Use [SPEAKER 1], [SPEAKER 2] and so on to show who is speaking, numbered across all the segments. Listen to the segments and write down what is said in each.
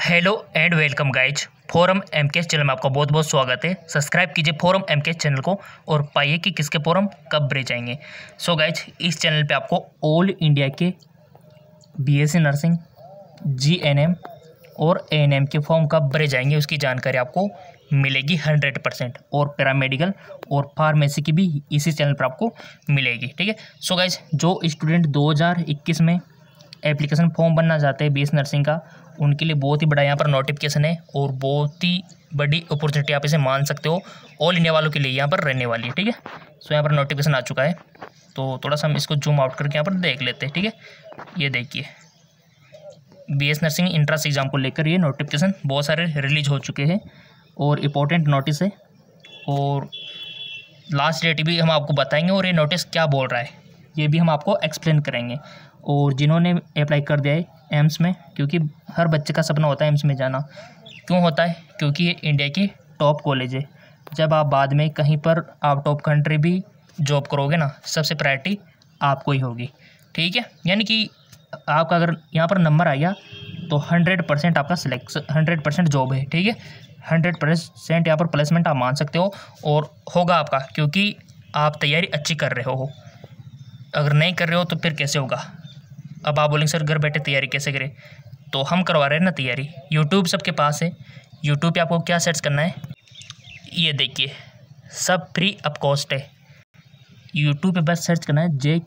[SPEAKER 1] Hello and welcome guys. Forum MKS channel में आपका बहुत बहुत स्वागत है। सब्सक्राइब कीजिए फोरम एमकेएस चैनल को और पाइए कि किसके फोरम कब ब्रेच आएंगे। सो गाइज, इस चैनल पे आपको ऑल इंडिया के बीएससी नर्सिंग, जीएनएम और एएनएम के फॉर्म कब ब्रेच आएंगे उसकी जानकारी आपको मिलेगी 100%। और पैरामेडिकल और फार्मेसी की भी इसी चैनल पर आपको मिलेगी। ठीक है। सो गाइज, जो स्टूडेंट 2021 में एप्लीकेशन फॉर्म बनना चाहते हैं बीएससी नर्सिंग का, उनके लिए बहुत ही बड़ा यहाँ पर नोटिफिकेशन है और बहुत ही बड़ी अपॉर्चुनिटी आप इसे मान सकते हो। ऑल इंडिया वालों के लिए यहाँ पर रहने वाली है। ठीक है। सो यहाँ पर नोटिफिकेशन आ चुका है, तो थोड़ा सा हम इसको जूम आउट करके यहाँ पर देख लेते हैं। ठीक है। ये देखिए, बीएससी नर्सिंग इंट्रेंस एग्जाम को लेकर ये नोटिफिकेशन बहुत सारे रिलीज हो चुके हैं और इम्पोर्टेंट नोटिस है और लास्ट डेट भी हम आपको बताएंगे और ये नोटिस क्या बोल रहा है ये भी हम आपको एक्सप्लेन करेंगे। और जिन्होंने अप्लाई कर दिया है एम्स में, क्योंकि हर बच्चे का सपना होता है एम्स में जाना। क्यों होता है? क्योंकि ये इंडिया की टॉप कॉलेज है। जब आप बाद में कहीं पर आउट ऑफ कंट्री भी जॉब करोगे ना, सबसे प्रायोरिटी आपको ही होगी। ठीक है। यानी कि आपका अगर यहाँ पर नंबर आ गया तो 100% आपका सिलेक्शन, 100% जॉब है। ठीक है। 100% यहाँ पर प्लेसमेंट आप मान सकते हो और होगा आपका, क्योंकि आप तैयारी अच्छी कर रहे हो। अगर नहीं कर रहे हो तो फिर कैसे होगा? अब आप बोलेंगे सर घर बैठे तैयारी कैसे करें? तो हम करवा रहे हैं ना तैयारी। यूट्यूब सबके पास है। यूट्यूब पे आपको क्या सर्च करना है, ये देखिए, सब फ्री ऑफ कॉस्ट है। यूट्यूब पे बस सर्च करना है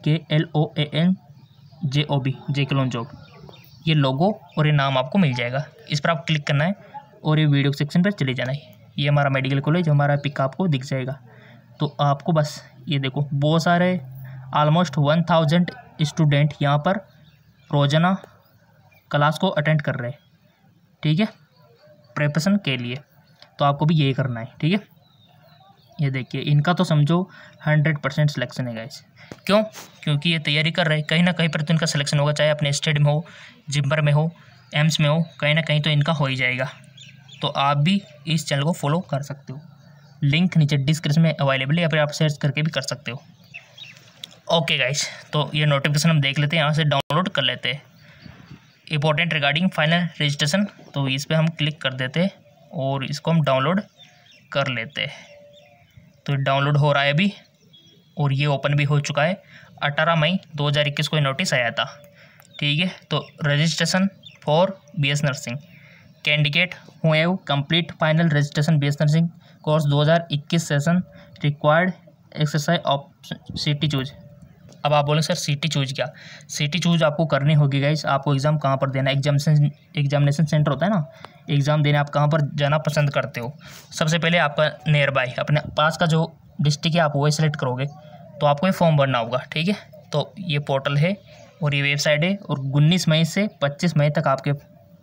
[SPEAKER 1] JKLOANJOB, जेकेलोन जॉब। ये लोगो और ये नाम आपको मिल जाएगा। इस पर आप क्लिक करना है और ये वीडियो सेक्शन पर चले जाना है। ये हमारा मेडिकल कॉलेज, हमारा पिक आपको दिख जाएगा। तो आपको बस ये देखो, बहुत सारे ऑलमोस्ट 1000 स्टूडेंट यहाँ पर रोजाना क्लास को अटेंड कर रहे हैं। ठीक है, प्रिपरेशन के लिए। तो आपको भी यही करना है। ठीक है। ये देखिए, इनका तो समझो 100% सिलेक्शन है गाइस। क्यों? क्योंकि ये तैयारी कर रहे हैं, कहीं ना कहीं पर तो इनका सिलेक्शन होगा, चाहे अपने स्टेट में हो, जिम्बर में हो, एम्स में हो, कहीं ना कहीं तो इनका हो ही जाएगा। तो आप भी इस चैनल को फॉलो कर सकते हो। लिंक नीचे डिस्क्रिप्शन में अवेलेबल है, या फिर आप सर्च करके भी कर सकते हो। ओके गाइस, तो ये नोटिफिकेशन हम देख लेते हैं, यहाँ से डाउनलोड कर लेते हैं। इंपॉर्टेंट रिगार्डिंग फाइनल रजिस्ट्रेशन, तो इस पर हम क्लिक कर देते हैं और इसको हम डाउनलोड कर लेते हैं। तो डाउनलोड हो रहा है अभी और ये ओपन भी हो चुका है। 18 मई 2021 को नोटिस आया था। ठीक है। तो registration for BSc nursing candidate who have complete final registration BSc nursing course 2021 session required exercise of city choose. अब आप बोलेंगे सर सिटी चूज क्या? सिटी चूज आपको करनी होगी गाइस। आपको एग्ज़ाम कहाँ पर देना है, एग्जामिनेशन सेंटर होता है ना, एग्ज़ाम देने आप कहाँ पर जाना पसंद करते हो। सबसे पहले आपका नियर बाय, अपने पास का जो डिस्ट्रिक्ट है आप वही सेलेक्ट करोगे। तो आपको ये फॉर्म भरना होगा। ठीक है। तो ये पोर्टल है और ये वेबसाइट है और 19 मई से 25 मई तक आपके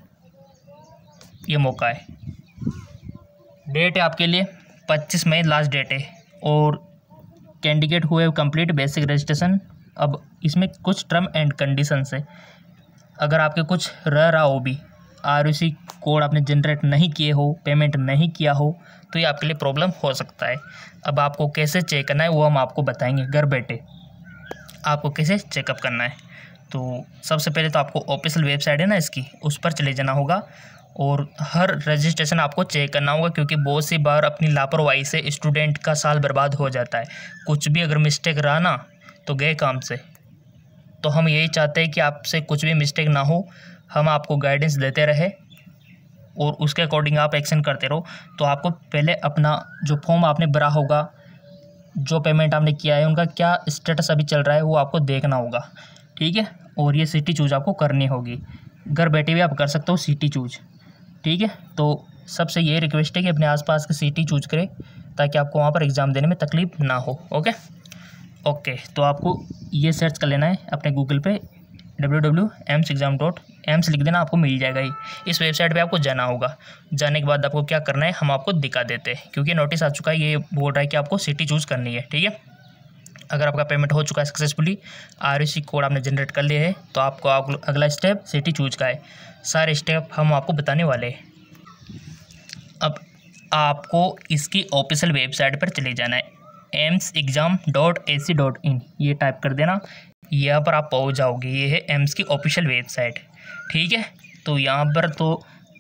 [SPEAKER 1] ये मौका है। डेट है आपके लिए 25 मई लास्ट डेट है। और कैंडिडेट हुए कंप्लीट बेसिक रजिस्ट्रेशन। अब इसमें कुछ टर्म एंड कंडीशंस है। अगर आपके कुछ रहा हो भी, RUC कोड आपने जनरेट नहीं किए हो, पेमेंट नहीं किया हो, तो ये आपके लिए प्रॉब्लम हो सकता है। अब आपको कैसे चेक करना है वो हम आपको बताएंगे। घर बैठे आपको कैसे चेकअप करना है, तो सबसे पहले तो आपको ऑफिशियल वेबसाइट है ना इसकी, उस पर चले जाना होगा और हर रजिस्ट्रेशन आपको चेक करना होगा, क्योंकि बहुत सी बार अपनी लापरवाही से स्टूडेंट का साल बर्बाद हो जाता है। कुछ भी अगर मिस्टेक रहा ना तो गए काम से। तो हम यही चाहते हैं कि आपसे कुछ भी मिस्टेक ना हो, हम आपको गाइडेंस देते रहे और उसके अकॉर्डिंग आप एक्शन करते रहो। तो आपको पहले अपना जो फॉर्म आपने भरा होगा, जो पेमेंट आपने किया है, उनका क्या स्टेटस अभी चल रहा है वो आपको देखना होगा। ठीक है। और ये सिटी चूज आपको करनी होगी। घर बैठे भी आप कर सकते हो सिटी चूज। ठीक है। तो सबसे ये रिक्वेस्ट है कि अपने आसपास की सिटी चूज करें ताकि आपको वहाँ पर एग्ज़ाम देने में तकलीफ ना हो। ओके। तो आपको ये सर्च कर लेना है अपने गूगल पे, www.emsexam.ems लिख देना, आपको मिल जाएगा। ही इस वेबसाइट पे आपको जाना होगा। जाने के बाद आपको क्या करना है हम आपको दिखा देते हैं, क्योंकि नोटिस आ चुका है, ये बोल रहा है कि आपको सिटी चूज़ करनी है। ठीक है। अगर आपका पेमेंट हो चुका है सक्सेसफुली, RUC कोड आपने जनरेट कर लिया है, तो आपको अगला स्टेप सिटी चूज का है। सारे स्टेप हम आपको बताने वाले हैं। अब आपको इसकी ऑफिशियल वेबसाइट पर चले जाना है, emsexam.ac.in, ये टाइप कर देना। यहाँ पर आप पहुँच जाओगे। ये है एम्स की ऑफिशियल वेबसाइट। ठीक है। तो यहाँ पर तो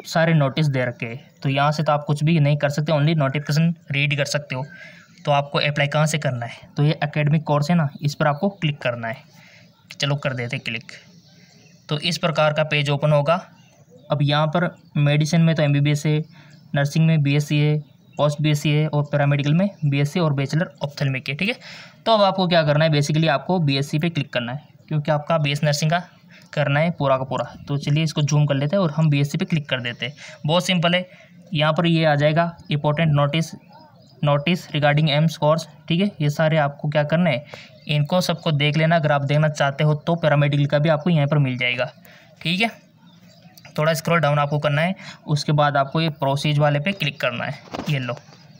[SPEAKER 1] सारे नोटिस दे रखे हैं। तो यहाँ से तो आप कुछ भी नहीं कर सकते, ओनली नोटिफिकेशन रीड कर सकते हो। तो आपको अप्लाई कहाँ से करना है, तो ये एकेडमिक कोर्स है ना, इस पर आपको क्लिक करना है। चलो कर देते क्लिक। तो इस प्रकार का पेज ओपन होगा। अब यहाँ पर मेडिसिन में तो MBBS है, नर्सिंग में BSc है, पोस्ट BSc है, और पैरामेडिकल में BSc और बैचलर ऑप्थेल्मिक है। ठीक है, तो अब आपको क्या करना है, बेसिकली आपको BSc पे क्लिक करना है, क्योंकि आपका BS नर्सिंग का करना है पूरा का पूरा। तो चलिए इसको जूम कर लेते हैं और हम BSc पे क्लिक कर देते हैं। बहुत सिंपल है, यहाँ पर ये आ जाएगा important notice regarding AIIMS course. ठीक है, ये सारे आपको क्या करना है, इनको सबको देख लेना। अगर आप देखना चाहते हो तो पैरामेडिकल का भी आपको यहाँ पर मिल जाएगा। ठीक है, थोड़ा स्क्रॉल डाउन आपको करना है, उसके बाद आपको ये प्रोसीज वाले पे क्लिक करना है। ये लो,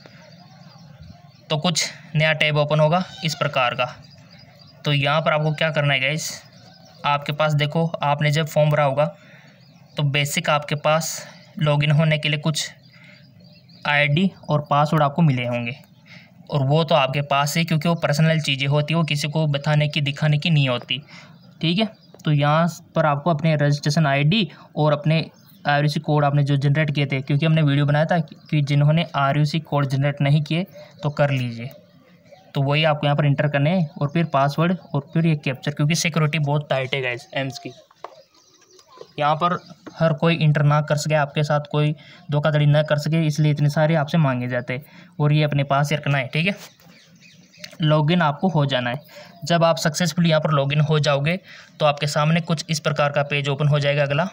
[SPEAKER 1] तो कुछ नया टैब ओपन होगा इस प्रकार का। तो यहाँ पर आपको क्या करना है गाइस, आपके पास देखो, आपने जब फॉर्म भरा होगा तो बेसिक आपके पास लॉगिन होने के लिए कुछ ID और पासवर्ड आपको मिले होंगे, और वो तो आपके पास है, क्योंकि वो पर्सनल चीज़ें होती है, वो किसी को बताने की दिखाने की नहीं होती। ठीक है, तो यहाँ पर आपको अपने रजिस्ट्रेशन ID और अपने RUC कोड आपने जो जनरेट किए थे, क्योंकि हमने वीडियो बनाया था कि जिन्होंने RUC कोड जनरेट नहीं किए तो कर लीजिए, तो वही आपको यहाँ पर इंटर करने हैं, और फिर पासवर्ड और फिर ये कैप्चर, क्योंकि सिक्योरिटी बहुत टाइट है गाइस एम्स की। यहाँ पर हर कोई इंटर ना कर सके, आपके साथ कोई धोखाधड़ी ना कर सके, इसलिए इतने सारे आपसे मांगे जाते हैं, और ये अपने पास ही रखना है। ठीक है, लॉगिन आपको हो जाना है। जब आप सक्सेसफुली यहाँ पर लॉगिन हो जाओगे तो आपके सामने कुछ इस प्रकार का पेज ओपन हो जाएगा। अगला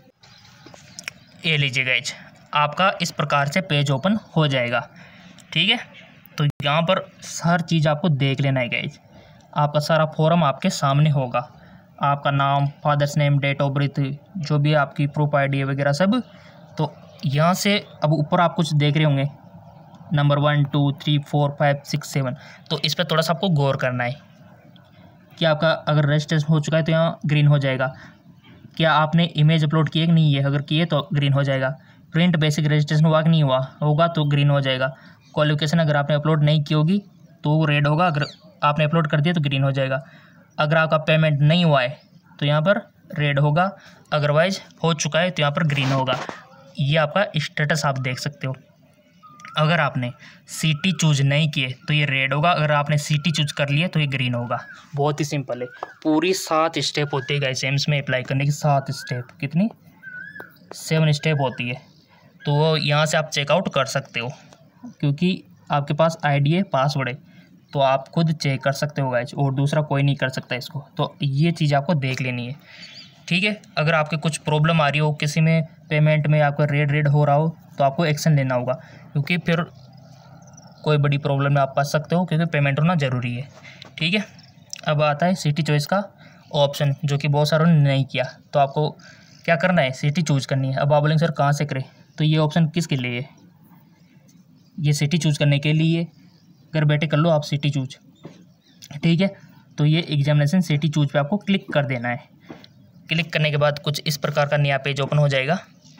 [SPEAKER 1] ये लीजिए गाइज, आपका इस प्रकार से पेज ओपन हो जाएगा। ठीक है, तो यहाँ पर हर चीज़ आपको देख लेना है गाइज। आपका सारा फॉर्म आपके सामने होगा, आपका नाम, father's name, date of birth, जो भी आपकी प्रूफ ID वगैरह सब। तो यहाँ से अब ऊपर आप कुछ देख रहे होंगे, नंबर 1 2 3 4 5 6 7। तो इस पर थोड़ा सा आपको गौर करना है कि आपका अगर रजिस्ट्रेशन हो चुका है तो यहाँ ग्रीन हो जाएगा। क्या आपने इमेज अपलोड की है कि नहीं है, अगर किए तो ग्रीन हो जाएगा। प्रिंट बेसिक रजिस्ट्रेशन हुआ कि नहीं हुआ, होगा तो ग्रीन हो जाएगा। क्वालिफिकेशन अगर आपने अपलोड नहीं की होगी तो रेड होगा, अगर आपने अपलोड कर दिया तो ग्रीन हो जाएगा। अगर आपका पेमेंट नहीं हुआ है तो यहाँ पर रेड होगा, अदरवाइज हो चुका है तो यहाँ पर ग्रीन होगा। ये आपका स्टेटस आप देख सकते हो। अगर आपने सिटी चूज नहीं किए तो ये रेड होगा, अगर आपने सिटी चूज कर लिया तो ये ग्रीन होगा। बहुत ही सिंपल है, पूरी 7 स्टेप होती है गाइस एम्स में अप्लाई करने की। 7 स्टेप, कितनी 7 स्टेप होती है। तो वो यहाँ से आप चेकआउट कर सकते हो, क्योंकि आपके पास ID है, पासवर्ड है, तो आप खुद चेक कर सकते हो गाइस, और दूसरा कोई नहीं कर सकता इसको। तो ये चीज़ आपको देख लेनी है। ठीक है, अगर आपके कुछ प्रॉब्लम आ रही हो, किसी में पेमेंट में आपका रेड हो रहा हो, तो आपको एक्शन लेना होगा, क्योंकि फिर कोई बड़ी प्रॉब्लम में आप फंस सकते हो, क्योंकि पेमेंट होना ज़रूरी है। ठीक है, अब आता है सिटी चॉइस का ऑप्शन, जो कि बहुत सारों ने नहीं किया। तो आपको क्या करना है, सिटी चूज करनी है। अब आप बोलेंगे सर कहाँ से करें, तो ये ऑप्शन किसके लिए है, ये सिटी चूज करने के लिए। घर बैठे कर लो आप सिटी चूज। ठीक है, तो ये एग्जामिनेशन सिटी चूज पे आपको क्लिक कर देना है। क्लिक करने के बाद कुछ इस प्रकार का नया पेज ओपन हो जाएगा।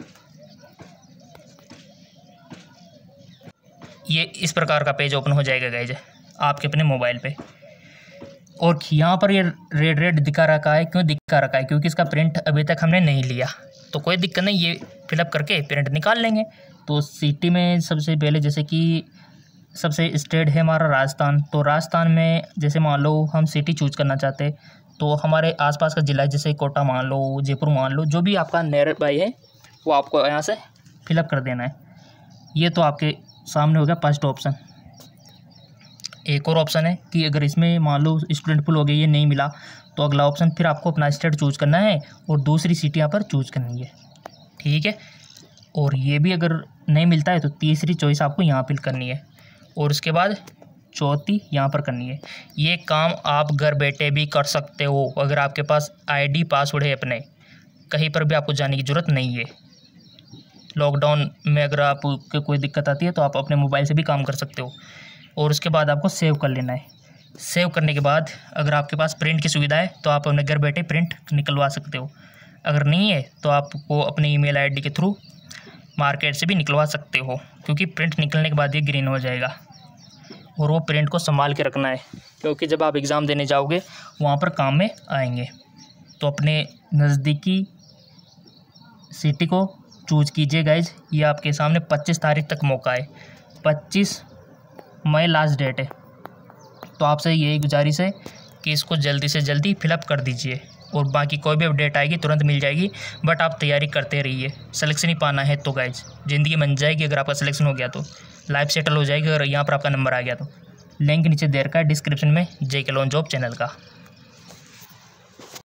[SPEAKER 1] ये इस प्रकार का पेज ओपन हो जाएगा गाइज आपके अपने मोबाइल पे, और यहाँ पर ये रेड दिखा रखा है। क्यों दिखा रखा है, क्योंकि इसका प्रिंट अभी तक हमने नहीं लिया। तो कोई दिक्कत नहीं, ये फिलअप करके प्रिंट निकाल लेंगे। तो सिटी में सबसे पहले, जैसे कि सबसे स्टेट है हमारा राजस्थान, तो राजस्थान में जैसे मान लो हम सिटी चूज करना चाहते हैं, तो हमारे आसपास का ज़िला जैसे कोटा मान लो, जयपुर मान लो, जो भी आपका नियर बाई है वो आपको यहाँ से फिलअप कर देना है। ये तो आपके सामने हो गया फर्स्ट ऑप्शन। एक और ऑप्शन है कि अगर इसमें मान लो स्टूडेंट पुल हो गया, ये नहीं मिला, तो अगला ऑप्शन फिर आपको अपना स्टेट चूज करना है और दूसरी सिटी यहाँ पर चूज करनी है। ठीक है, और ये भी अगर नहीं मिलता है तो तीसरी चॉइस आपको यहाँ फिल करनी है, और उसके बाद चौथी यहाँ पर करनी है। ये काम आप घर बैठे भी कर सकते हो, अगर आपके पास ID पासवर्ड है अपने, कहीं पर भी आपको जाने की ज़रूरत नहीं है। लॉकडाउन में अगर आपको कोई दिक्कत आती है तो आप अपने मोबाइल से भी काम कर सकते हो, और उसके बाद आपको सेव कर लेना है। सेव करने के बाद अगर आपके पास प्रिंट की सुविधा है तो आप अपने घर बैठे प्रिंट निकलवा सकते हो, अगर नहीं है तो आपको अपने ईमेल ID के थ्रू मार्केट से भी निकलवा सकते हो, क्योंकि प्रिंट निकलने के बाद ये ग्रीन हो जाएगा। और वो प्रिंट को संभाल के रखना है, क्योंकि जब आप एग्ज़ाम देने जाओगे वहाँ पर काम में आएंगे। तो अपने नज़दीकी सिटी को चूज़ कीजिए गाइज। ये आपके सामने 25 तारीख तक मौका है, 25 मई लास्ट डेट है। तो आपसे यही गुजारिश है कि इसको जल्दी से जल्दी फिलअप कर दीजिए और बाकी कोई भी अपडेट आएगी तुरंत मिल जाएगी। बट आप तैयारी करते रहिए, सिलेक्शन ही पाना है तो गाइज ज़िंदगी बन जाएगी। अगर आपका सिलेक्शन हो गया तो लाइफ सेटल हो जाएगी। अगर यहाँ पर आपका नंबर आ गया तो लिंक नीचे दे रखा है डिस्क्रिप्शन में JK लोन जॉब चैनल का।